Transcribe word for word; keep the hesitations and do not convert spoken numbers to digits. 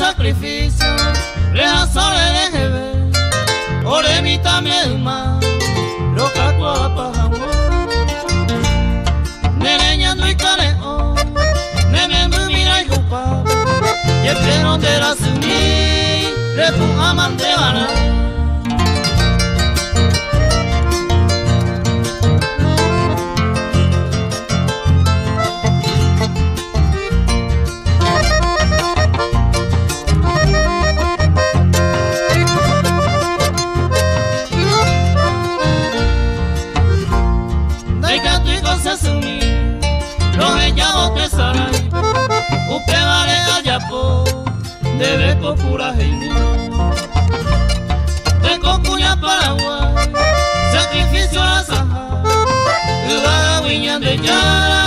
sacrificio, rehazo le deje ver, ore mi también más, lo caco a pajawo. Nereñando y careo, nemendo mira y jupa, y el que no te la sumí, le tu amante vana. Debe copura heini, de cocuña Paraguay, sacrificio a la saja, y la viña de ya.